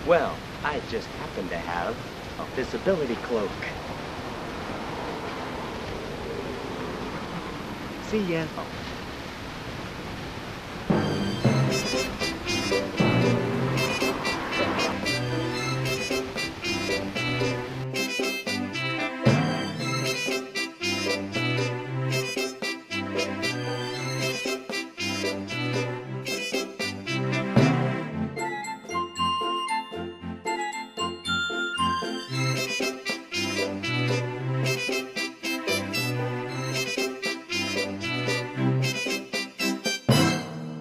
Well, I just happen to have a visibility cloak. See ya. Oh.